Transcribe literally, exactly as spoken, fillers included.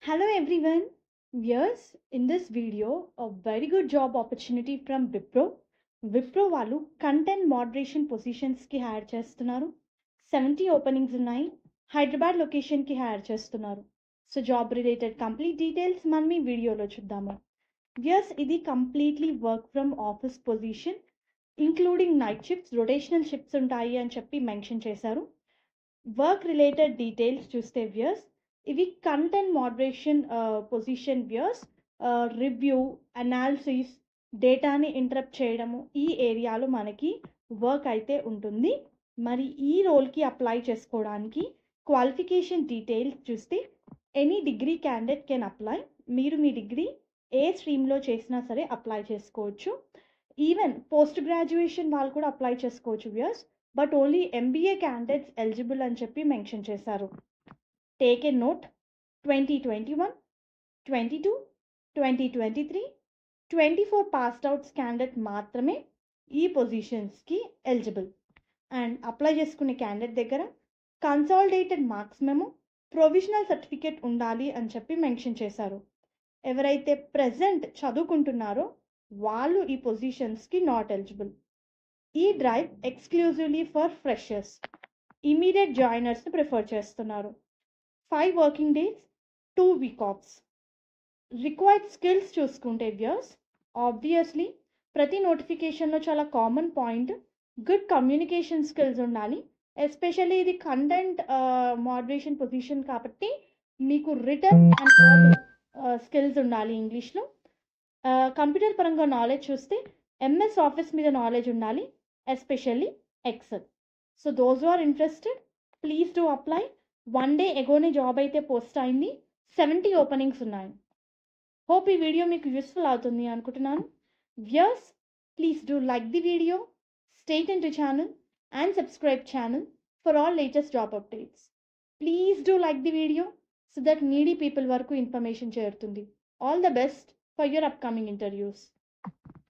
Hello everyone. Yes, in this video, a very good job opportunity from Wipro. Wipro వాళ్ళు content moderation positions కి hire చేస్తున్నారు. Seventy openings ఉన్నాయి. Hyderabad location కి hire చేస్తున్నారు. So job related complete details మనం ఈ వీడియోలో చూద్దాము. ఎస్, ఇది completely work from office position, including night shifts, rotational shifts ఉంటాయి అని చెప్పి మెన్షన్ చేశారు. వర్క్ రిలేటెడ్ డీటెయిల్స్ చూస్తే వ్యూస్, ఇవి content moderation position views, review, analysis, డేటాని ఇంటరప్ట్ చేయడము, ఈ ఏరియాలో మనకి వర్క్ అయితే ఉంటుంది. మరి ఈ రోల్కి అప్లై చేసుకోవడానికి క్వాలిఫికేషన్ డీటెయిల్స్ చూస్తే any degree candidate can apply. మీరు మీ డిగ్రీ ఏ స్ట్రీమ్లో చేసినా సరే అప్లై చేసుకోవచ్చు. ఈవెన్ పోస్ట్ గ్రాడ్యుయేషన్ వాళ్ళు కూడా అప్లై చేసుకోవచ్చు views, but only MBA candidates eligible అని చెప్పి మెన్షన్ చేశారు. Take a note, twenty twenty one, twenty two, twenty twenty three, twenty four passed outs candidate మాత్రమే ఈ పొజిషన్స్కి ఎలిజిబుల్. అండ్ అప్లై చేసుకునే క్యాండిడేట్ దగ్గర consolidated marks memo, provisional certificate ఉండాలి అని చెప్పి మెన్షన్ చేశారు. ఎవరైతే ప్రజెంట్ చదువుకుంటున్నారో వాళ్ళు ఈ పొజిషన్స్కి నాట్ ఎలిజిబుల్. ఈ drive exclusively for freshers, immediate జాయినర్స్ని ప్రిఫర్ చేస్తున్నారు. Five working days, two week offs. Required skills చూసుకుంటే వ్యూస్, ఆబ్వియస్లీ ప్రతి నోటిఫికేషన్లో చాలా common point good communication skills ఉండాలి. ఎస్పెషల్లీ ఇది కంటెంట్ మోడరేషన్ పొజిషన్ కాబట్టి మీకు రిటర్న్ అండ్ వర్బల్ స్కిల్స్ ఉండాలి ఇంగ్లీష్లో. కంప్యూటర్ పరంగా నాలెడ్జ్ చూస్తే ఎంఎస్ ఆఫీస్ మీద నాలెడ్జ్ ఉండాలి, especially Excel. So those are interested, please do apply. One day ఎగోనే జాబ్ అయితే పోస్ట్ అయింది. సెవెంటీ ఓపెనింగ్స్ ఉన్నాయి. హోప్ ఈ వీడియో మీకు యూస్ఫుల్ అవుతుంది అనుకుంటున్నాను. Views, please do like the video, stay in to channel and subscribe channel for all latest job updates. Please do like the video so that needy people వరకు information చేరుతుంది. All the best for your upcoming interviews.